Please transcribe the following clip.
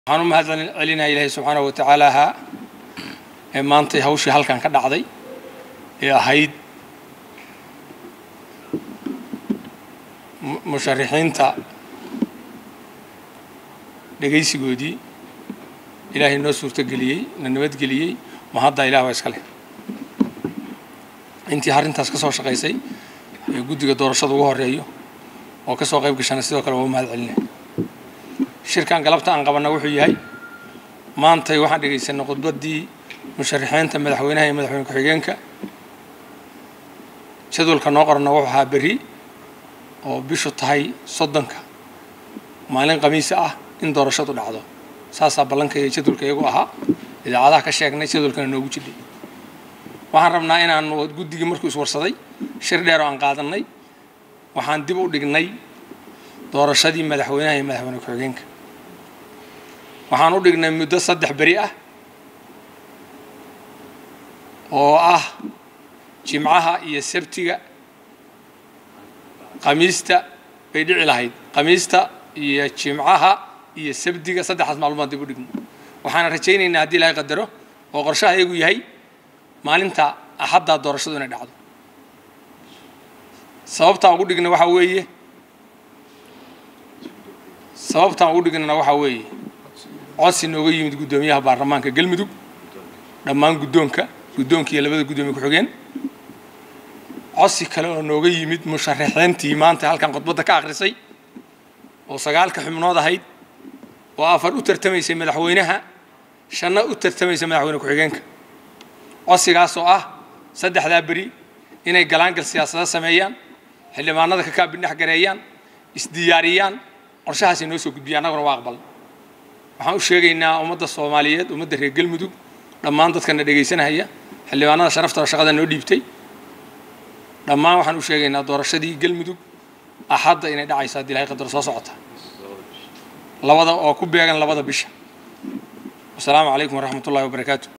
waxaan u mahadcelinayaa Ilaahay subhanahu wa ta'ala maanta hawshii halkan ka dhacday ee ahayd musharixiinta dhageysigoodii Ilaahay noo suurta galiyay nabad galiyay ma hadda Ilaahay waa iska leh intii arintaas ka soo shaqeysay ee guddiga doorashada ugu horeeyo oo ka soo qayb gashay sidoo kale waa mahadcelinayaa shirkan galabta aan qabana wuxuu yahay maanta waxaan dhageysanay khudbadii musharixiinta madaxweynaha iyo madaxweyne ku-xigeenka jadwalka noo qorna wuxuu ahaa bari oo bishu tahay 30 maalin khamiis ah in doorashadu dhacdo saasa balanka iyo jadwalka iyagu ahaa idaacadaha ka sheegnay jadwalkana noogu jidhay waxaan rabnaa inaan guddiga markuu is warsaday shir dheer oo aan qaadanay waxaan dib u dhignay doorashadii madaxweynaha iyo madaxweyne ku-xigeenka waxaan u dhignay muddo 3 bari ah oo ah jimcaha iyo sabtiga khamiista bay dhici lahayd khamiista iyo jimcaha iyo sabtiga saddexaas maalmood dib u dhigno waxaan rajaynaynaa haddii Ilaahay qadaro oo qorshaha iyagu yahay maalinta axadda doorashadu inay dhacdo sababta ugu dhigna waxa weeye codsi nooga yimid guddoomiyaha baarlamaanka galmudug dhammaan guddoonka iyo labada guddoomiye ku-xigeen codsi kale oo nooga yimid musharixiintii maanta halkan khudbadda ka akhrisay oo 9 xubnood ahayd oo 4 u tartamaysay madaxweynaha 5 u tartamaysay madaxweyne ku-xigeenka codsigaas oo ah 3 bari inay galaangal siyaasadeed sameeyaan xildhibaanada ka kaabinax gareeyaan isdiyaariyaan qorshahaas inoo soo gudbiyaan anaguna waa aqbal waxaan u sheegaynaa ummadda Soomaaliyeed ummadda reer galmudug dhammaan dadkana dhageysanaya xildhibaanada sharafta shaqada noo dhiibtay dhammaan waxaan u sheegaynaa doorashadii galmudug axadda inay dhacayso haddii Ilaahay qadar soo socota labada oo ku beegan labada bisha. Assalaamu calaykum waraxmatullaahi wabarakaatuh.